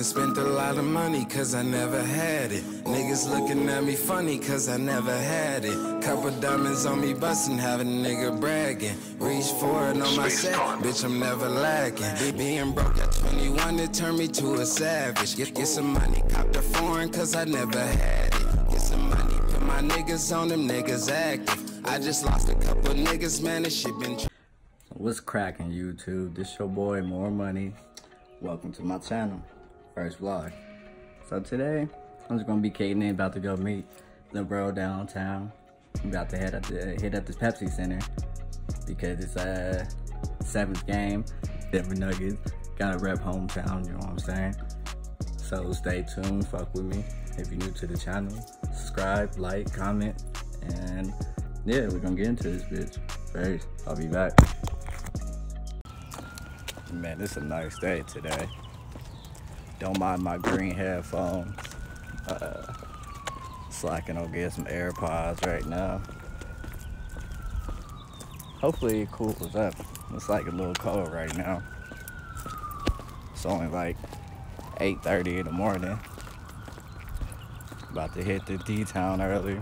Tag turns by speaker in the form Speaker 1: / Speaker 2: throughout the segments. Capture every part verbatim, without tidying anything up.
Speaker 1: done spent a lot of money cause I never had it. Niggas looking at me funny cause I never had it. Couple diamonds on me bustin', have a nigga bragging. Reach for it on my set, bitch, I'm never lacking. Being broke at twenty-one, it turned me to a savage. Get, get some money, cop the foreign cause I never had it. Get some money, put my niggas on them niggas active. I just lost a couple niggas, man, this shit been...
Speaker 2: What's cracking, YouTube? This your boy, More Money. Welcome to my channel, first vlog. So today, I'm just gonna be kicking in, about to go meet the bro downtown. I'm about to head up to hit up this Pepsi Center because it's a uh, seventh game. Denver Nuggets gotta rep hometown. You know what I'm saying? So stay tuned, fuck with me. If you're new to the channel, subscribe, like, comment, and yeah, we're gonna get into this bitch. First, I'll be back. Man, this is a nice day today. Don't mind my green headphones. Uh, so I can go get some AirPods right now. Hopefully it cools up. It's like a little cold right now. It's only like eight thirty in the morning. About to hit the D-Town early.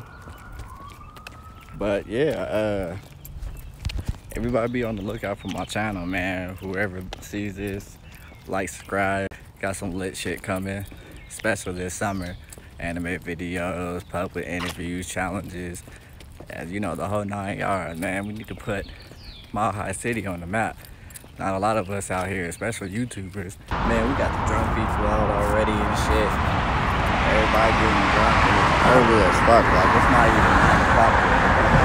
Speaker 2: But yeah, uh, everybody be on the lookout for my channel, man. Whoever sees this, like, subscribe. Got some lit shit coming, especially this summer. Anime videos, public interviews, challenges, and you know, the whole nine yards, man. We need to put Mile High City on the map. Not a lot of us out here, especially YouTubers. Man, we got the drunk people out already and shit. Everybody getting drunk and it's early as fuck. Like, it's not even nine o'clock yet.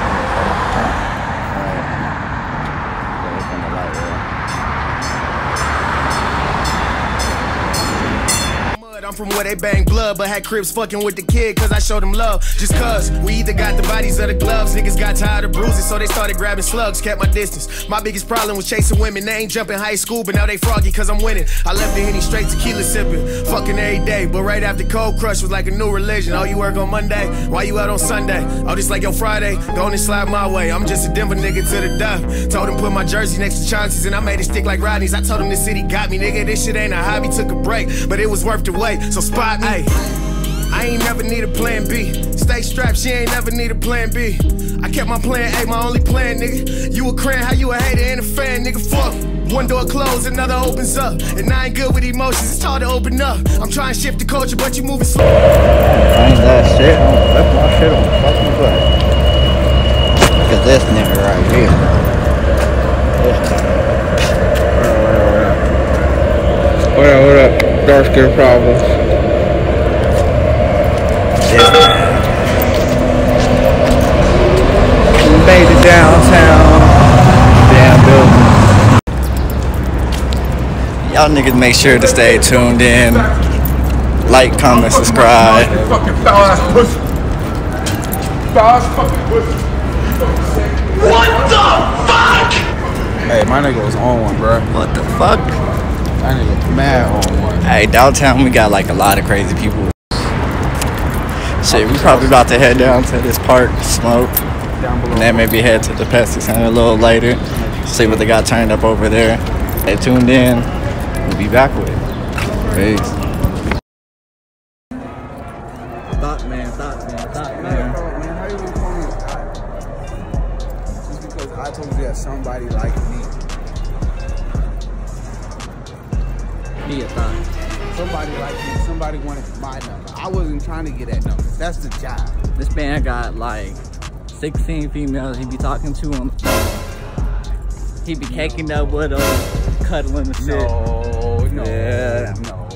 Speaker 3: I'm from where they bang blood, but had cribs fucking with the kid cause I showed them love. Just cause we either got the bodies or the gloves. Niggas got tired of bruises, so they started grabbing slugs. Kept my distance. My biggest problem was chasing women. They ain't jumping high school, but now they froggy cause I'm winning. I left the Henny straight tequila sipping. Fucking every day, but right after Cold Crush was like a new religion. Oh, you work on Monday? Why you out on Sunday? Oh, this like your Friday? Go on and slide my way. I'm just a Denver nigga to the death. Told him put my jersey next to Chauncey's and I made it stick like Rodney's. I told him the city got me, nigga. This shit ain't a hobby. Took a break, but it was worth the wait. So spot me. I ain't never need a plan B. Stay strapped, she ain't never need a plan B. I kept my plan A, my only plan, nigga. You a cran, how you a hater and a fan, nigga, fuck. One door closed, another opens up. And I ain't good with emotions, it's hard to open up. I'm trying to shift the culture, but you moving slow.
Speaker 2: Ain't that shit? That's my shit on the fucking butt. Look at this nigga right here. This time. What up, what up? Dark skin problems. Yeah. We made it downtown. Damn building. Y'all niggas make sure to stay tuned in. Like, comment, subscribe.
Speaker 4: Fucking foul ass pussy. Foul ass fucking pussy. What the fuck? Hey, my nigga was on one, bro.
Speaker 2: What the fuck?
Speaker 4: My nigga mad on one.
Speaker 2: Hey, downtown we got like a lot of crazy people. Shit, we probably about to head down to this park, smoke, and then maybe head to the Pepsi Center a little later, see what they got turned up over there. Stay tuned in. We'll be back with it. Peace. Thought man, thought man, thought man.
Speaker 4: Man, how you gonna call me a thought? Just because I told you that somebody like me.
Speaker 2: Be a thought.
Speaker 4: Somebody like me, somebody wanted my number. I wasn't trying to get that number. That's the job.
Speaker 2: This man got like sixteen females he be talking to on the phone. He be caking up with them, cuddling and shit.
Speaker 4: No, no,
Speaker 2: yeah.
Speaker 4: no.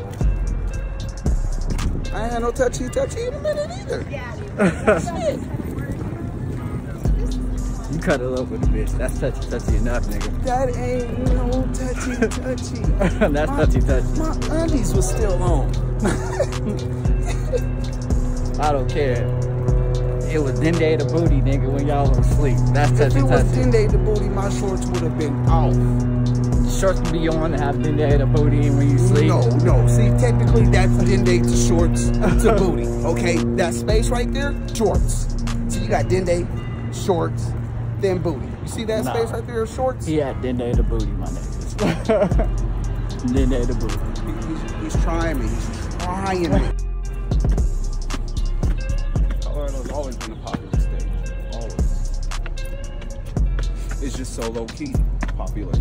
Speaker 4: I ain't had no touchy touchy in a minute either.
Speaker 2: Yeah. You cuddle up with a bitch. That's touchy touchy enough, nigga.
Speaker 4: That ain't no touchy touchy.
Speaker 2: That's
Speaker 4: my,
Speaker 2: touchy touchy.
Speaker 4: My undies was still on.
Speaker 2: I don't care. It was Dende the booty, nigga, when y'all was asleep. That's touchy touchy.
Speaker 4: If it was Dende the booty, my shorts would have been off.
Speaker 2: Shorts can be on to have Dende the booty when you sleep.
Speaker 4: No, no. See, technically that's Dende to shorts to booty. Okay, that space right there, shorts. So you got Dende, shorts, then booty. You see that
Speaker 2: nah.
Speaker 4: space right there, shorts?
Speaker 2: He had Dende the booty, my niggas. Dende the booty.
Speaker 4: He, he, he He's trying me. He's trying me.
Speaker 5: Colorado's always been a popular state. Always. It's just so low key popular.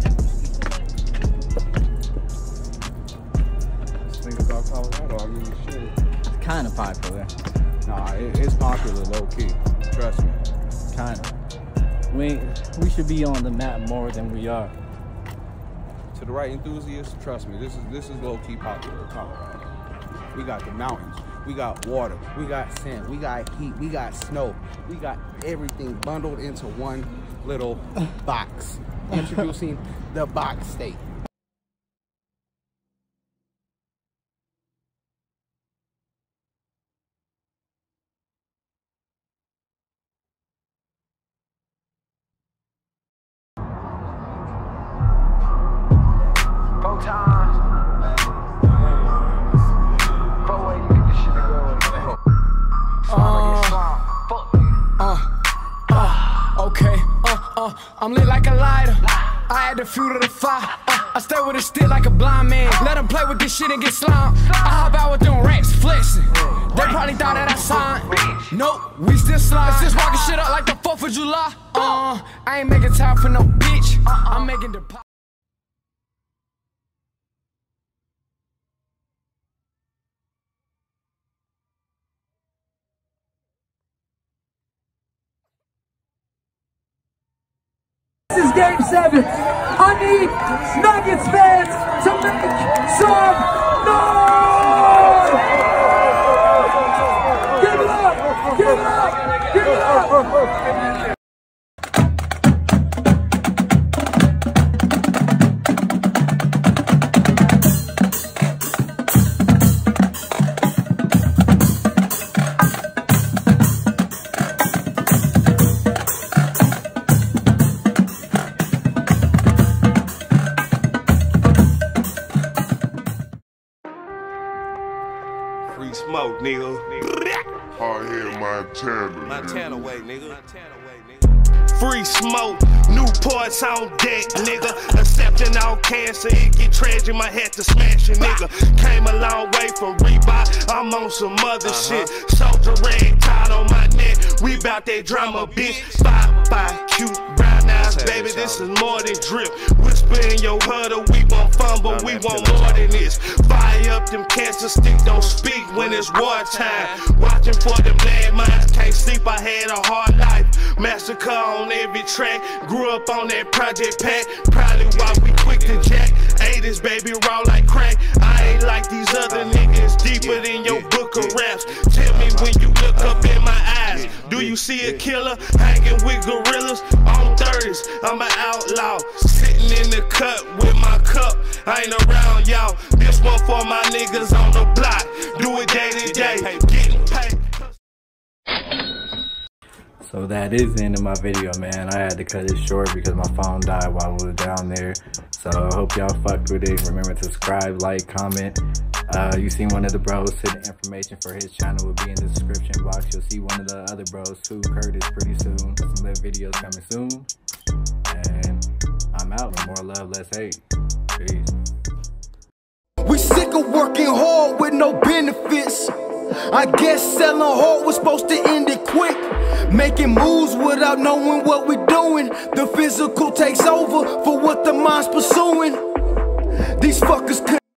Speaker 5: Think about Colorado, I mean, shit.
Speaker 2: It's kind of popular.
Speaker 5: Nah, it, it's popular low key. Trust me.
Speaker 2: Kind of. We, we should be on the map more than we are.
Speaker 5: To the right enthusiasts, trust me, this is this is low key popular Colorado.
Speaker 4: We got the mountains. We got water. We got sand. We got heat. We got snow. We got everything bundled into one little box. Introducing the box state.
Speaker 6: I'm lit like a lighter. I had the fuel to the fire. Uh, I stay with a stick like a blind man. Let them play with this shit and get slimed. I hop out with them rats flexing. They probably thought that I signed. Nope, we still slime. Let's just walking shit up like the fourth of July. Uh, I ain't making time for no bitch. I'm making the pop.
Speaker 7: This is game seven. I need Nuggets fans to make some noise! Give it up! Give it up! Give it up!
Speaker 8: Free smoke, nigga.
Speaker 9: Hard head Montana.
Speaker 8: Montana way, nigga. Montana way, nigga. Free smoke, Newports on deck, nigga. Accepting all cancer, it get tragic, my head to smash it, nigga. Came a long way from Reebok, I'm on some other uh-huh. shit. Soldier rag tied on my neck, we bout that drama, bitch. Five, five, cute, brown eyes, baby, this is more than drip. Whisper in your huddle, we won't fumble, we want more than this. Fire up them cancer sticks, don't speak when it's wartime. Watching for them landmines, can't sleep, I had a hard life. Massacre on every track, grew up on that Project Pack. Probably why we quick to jack. eighties, baby, raw like crack. I ain't like these other niggas, deeper than your book of raps. Tell me when you look up in my eyes, do you see a killer hanging with gorillas? On thirties, I'm an outlaw, sitting in the cut with my cup. I ain't around y'all, this one for my niggas on the block. Do it day to day, getting paid.
Speaker 2: So that is the end of my video, man. I had to cut it short because my phone died while we were down there. So I hope y'all fucked with it. Remember to subscribe, like, comment. Uh, you see one of the bros, so the information for his channel will be in the description box. You'll see one of the other bros too, Curtis, pretty soon. Some lit videos coming soon. And I'm out. More love, less hate. Peace.
Speaker 3: We sick of working hard with no benefits. I guess selling hard was supposed to end it quick. Making moves without knowing what we're doing. The physical takes over for what the mind's pursuing. These fuckers